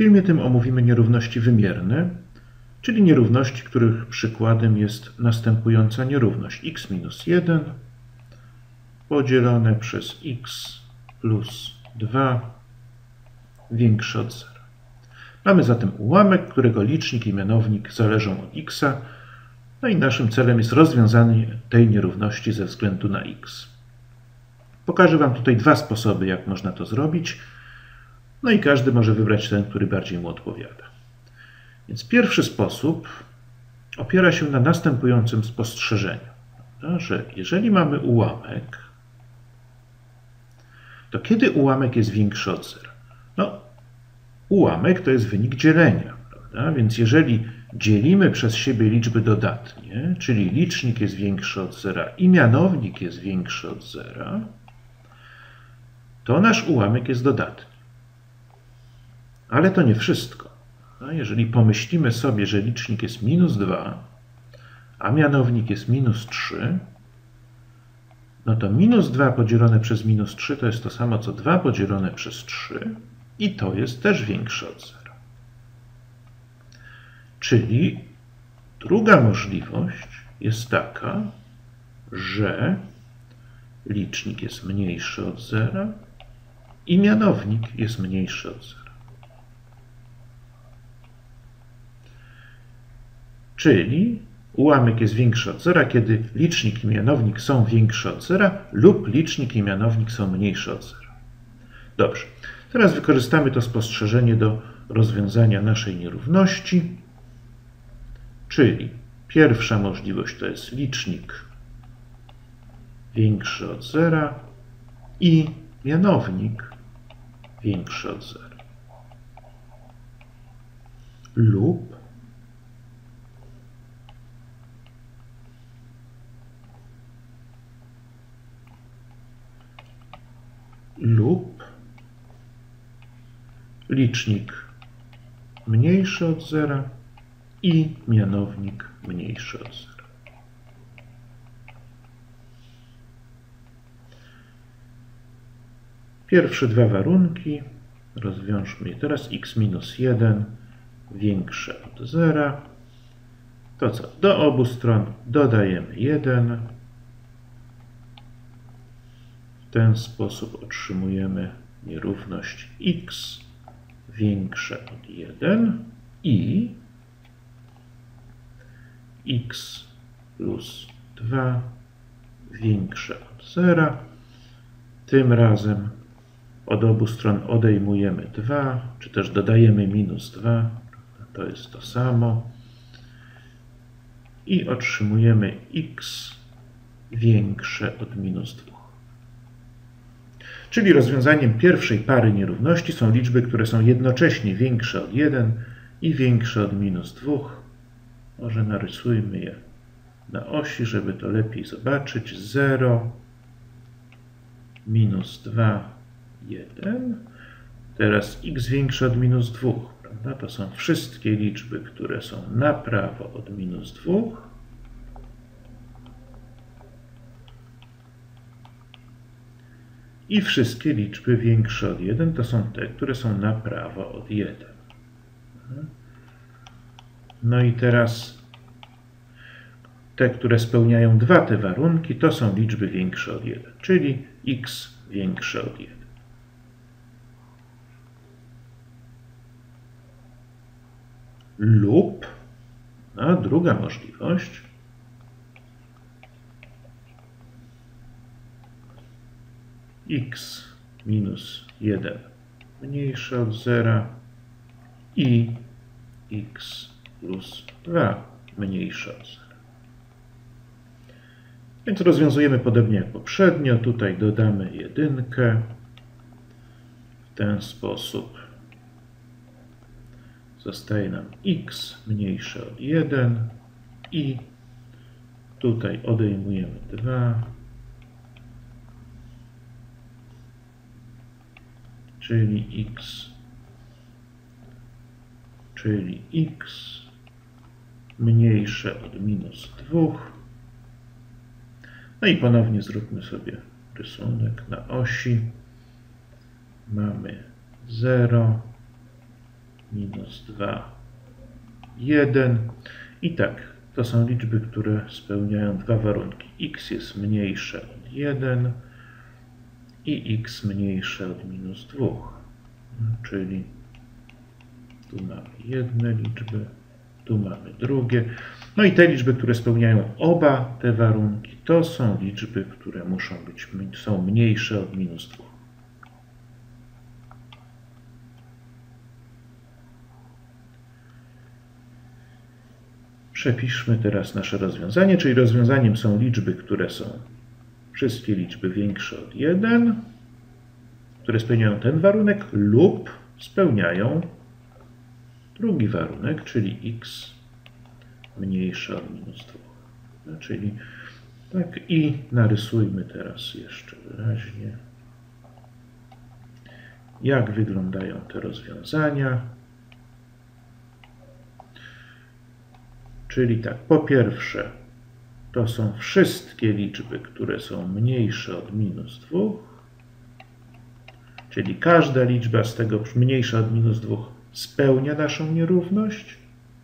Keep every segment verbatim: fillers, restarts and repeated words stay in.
filmie tym omówimy nierówności wymierne, czyli nierówności, których przykładem jest następująca nierówność x minus jeden podzielone przez x plus dwa większe od zera. Mamy zatem ułamek, którego licznik i mianownik zależą od x, no i naszym celem jest rozwiązanie tej nierówności ze względu na x. Pokażę Wam tutaj dwa sposoby, jak można to zrobić, no i każdy może wybrać ten, który bardziej mu odpowiada. Więc pierwszy sposób opiera się na następującym spostrzeżeniu, że jeżeli mamy ułamek, to kiedy ułamek jest większy od zera? No, ułamek to jest wynik dzielenia, prawda? Więc jeżeli dzielimy przez siebie liczby dodatnie, czyli licznik jest większy od zera i mianownik jest większy od zera, to nasz ułamek jest dodatni. Ale to nie wszystko. Jeżeli pomyślimy sobie, że licznik jest minus dwa, a mianownik jest minus trzy, no to minus dwa podzielone przez minus trzy to jest to samo, co dwa podzielone przez trzy i to jest też większe od zera. Czyli druga możliwość jest taka, że licznik jest mniejszy od zera i mianownik jest mniejszy od zera. Czyli ułamek jest większy od zera, kiedy licznik i mianownik są większe od zera lub licznik i mianownik są mniejsze od zera. Dobrze, teraz wykorzystamy to spostrzeżenie do rozwiązania naszej nierówności, czyli pierwsza możliwość to jest licznik większy od zera i mianownik większy od zera. Lub lub licznik mniejszy od zera i mianownik mniejszy od zera. Pierwsze dwa warunki rozwiążmy je teraz. X minus jeden większe od zera. To co? Do obu stron dodajemy jeden. W ten sposób otrzymujemy nierówność x większe od jeden i x plus dwa większe od zera. Tym razem od obu stron odejmujemy dwa, czy też dodajemy minus dwa, to jest to samo. I otrzymujemy x większe od minus dwa. Czyli rozwiązaniem pierwszej pary nierówności są liczby, które są jednocześnie większe od jeden i większe od minus dwa. Może narysujmy je na osi, żeby to lepiej zobaczyć. zero, minus dwa, jeden. Teraz x większe od minus dwa. Prawda? To są wszystkie liczby, które są na prawo od minus dwa. I wszystkie liczby większe od jeden to są te, które są na prawo od jeden. No i teraz te, które spełniają dwa te warunki, to są liczby większe od jeden, czyli x większe od jeden. Lub, no, druga możliwość, x minus jeden mniejsze od zera i x plus dwa mniejsze od zera. Więc rozwiązujemy podobnie jak poprzednio. Tutaj dodamy jedynkę. W ten sposób zostaje nam x mniejsze od jeden i tutaj odejmujemy dwa. Czyli x, czyli x mniejsze od minus dwa. No i ponownie zróbmy sobie rysunek na osi. Mamy zero, minus dwa, jeden. I tak, to są liczby, które spełniają dwa warunki. X jest mniejsze od jeden i x mniejsze od minus dwa. Czyli tu mamy jedne liczby, tu mamy drugie. No i te liczby, które spełniają oba te warunki, to są liczby, które muszą być, są mniejsze od minus dwa. Przepiszmy teraz nasze rozwiązanie, czyli rozwiązaniem są liczby, które są wszystkie liczby większe od jeden, które spełniają ten warunek lub spełniają drugi warunek, czyli x mniejsze od minus dwa. No, czyli tak i narysujmy teraz jeszcze wyraźnie, jak wyglądają te rozwiązania. Czyli tak, po pierwsze, to są wszystkie liczby, które są mniejsze od minus dwa, czyli każda liczba z tego mniejsza od minus dwa spełnia naszą nierówność.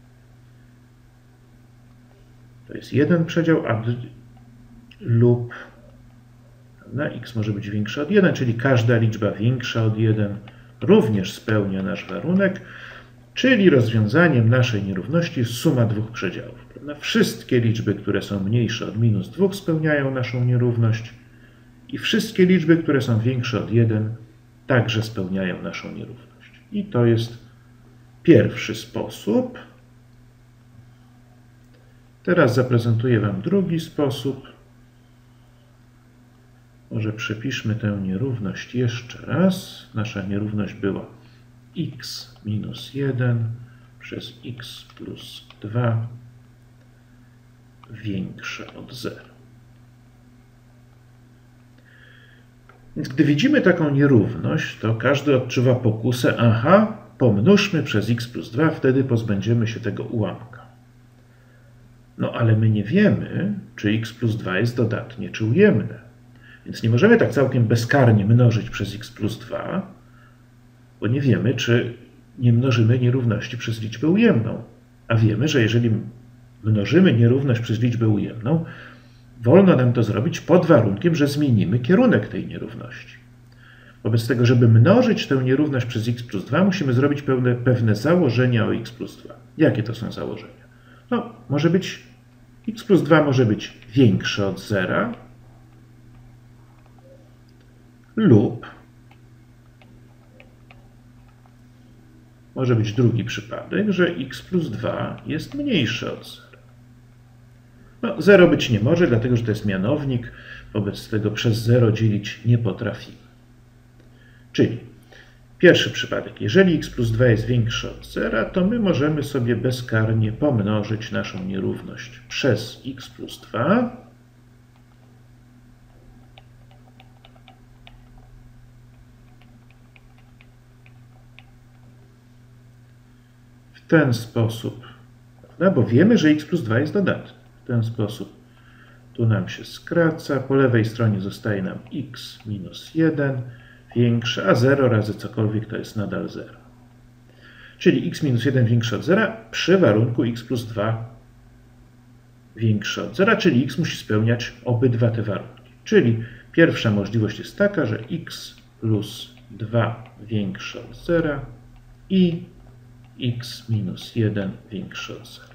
To jest jeden przedział, a lub na x może być większa od jeden, czyli każda liczba większa od jeden również spełnia nasz warunek. Czyli rozwiązaniem naszej nierówności jest suma dwóch przedziałów. Prawda? Wszystkie liczby, które są mniejsze od minus dwa, spełniają naszą nierówność i wszystkie liczby, które są większe od jeden, także spełniają naszą nierówność. I to jest pierwszy sposób. Teraz zaprezentuję Wam drugi sposób. Może przepiszmy tę nierówność jeszcze raz. Nasza nierówność była x minus jeden przez x plus dwa większe od zera. Więc gdy widzimy taką nierówność, to każdy odczuwa pokusę, aha, pomnóżmy przez x plus dwa, wtedy pozbędziemy się tego ułamka. No ale my nie wiemy, czy x plus dwa jest dodatnie, czy ujemne. Więc nie możemy tak całkiem bezkarnie mnożyć przez x plus dwa, bo nie wiemy, czy nie mnożymy nierówności przez liczbę ujemną. A wiemy, że jeżeli mnożymy nierówność przez liczbę ujemną, wolno nam to zrobić pod warunkiem, że zmienimy kierunek tej nierówności. Wobec tego, żeby mnożyć tę nierówność przez x plus dwa, musimy zrobić pewne, pewne założenia o x plus dwa. Jakie to są założenia? No, może być, x plus dwa może być większe od zera lub może być drugi przypadek, że x plus dwa jest mniejsze od zera. No, zero być nie może, dlatego że to jest mianownik, wobec tego przez zero dzielić nie potrafimy. Czyli pierwszy przypadek, jeżeli x plus dwa jest większe od zera, to my możemy sobie bezkarnie pomnożyć naszą nierówność przez x plus dwa. W ten sposób, prawda? Bo wiemy, że x plus dwa jest dodatny. W ten sposób tu nam się skraca, po lewej stronie zostaje nam x minus jeden większe, a zero razy cokolwiek to jest nadal zero. Czyli x minus jeden większe od zera przy warunku x plus dwa większe od zera, czyli x musi spełniać obydwa te warunki. Czyli pierwsza możliwość jest taka, że x plus dwa większe od zera i x minus jeden większe od zera.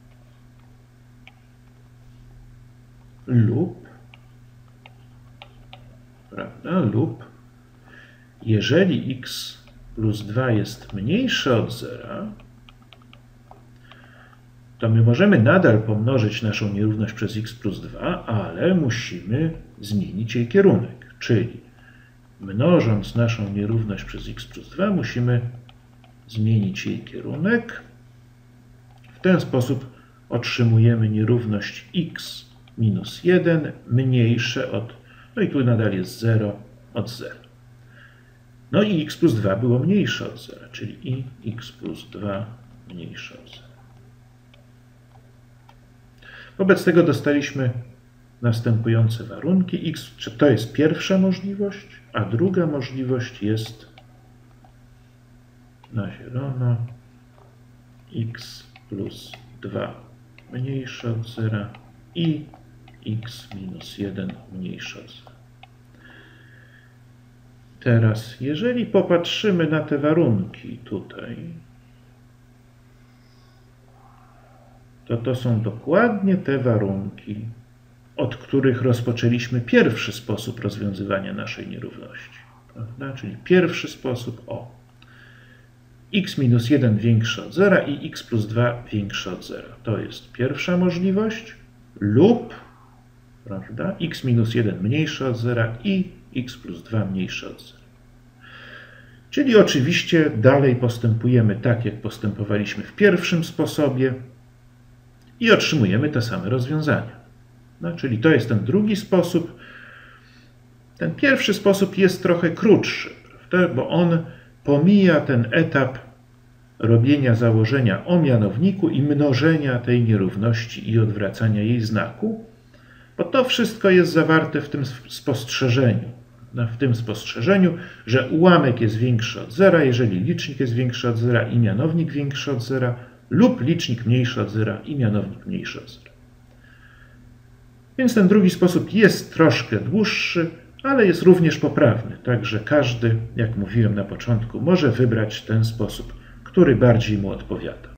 Lub, prawda, lub jeżeli x plus dwa jest mniejsze od zera, to my możemy nadal pomnożyć naszą nierówność przez x plus dwa, ale musimy zmienić jej kierunek. Czyli mnożąc naszą nierówność przez x plus dwa, musimy zmienić jej kierunek. W ten sposób otrzymujemy nierówność x minus jeden mniejsze od, no i tu nadal jest zero, od zera. No i x plus dwa było mniejsze od zera, czyli i x plus dwa mniejsze od zera. Wobec tego dostaliśmy następujące warunki. X, czy to jest pierwsza możliwość, a druga możliwość jest na zielono x plus dwa mniejsze od zera i x minus jeden mniejsze od zera. Teraz, jeżeli popatrzymy na te warunki tutaj, to to są dokładnie te warunki, od których rozpoczęliśmy pierwszy sposób rozwiązywania naszej nierówności. Prawda? Czyli pierwszy sposób o x minus jeden większe od zera i x plus dwa większe od zera. To jest pierwsza możliwość lub, prawda, x minus jeden mniejsze od zera i x plus dwa mniejsze od zera. Czyli oczywiście dalej postępujemy tak, jak postępowaliśmy w pierwszym sposobie i otrzymujemy te same rozwiązania. No, czyli to jest ten drugi sposób. Ten pierwszy sposób jest trochę krótszy, prawda? Bo on pomija ten etap robienia założenia o mianowniku i mnożenia tej nierówności i odwracania jej znaku, bo to wszystko jest zawarte w tym spostrzeżeniu. W tym spostrzeżeniu, że ułamek jest większy od zera, jeżeli licznik jest większy od zera i mianownik większy od zera, lub licznik mniejszy od zera i mianownik mniejszy od zera. Więc ten drugi sposób jest troszkę dłuższy, ale jest również poprawny. Także każdy, jak mówiłem na początku, może wybrać ten sposób, który bardziej mu odpowiada.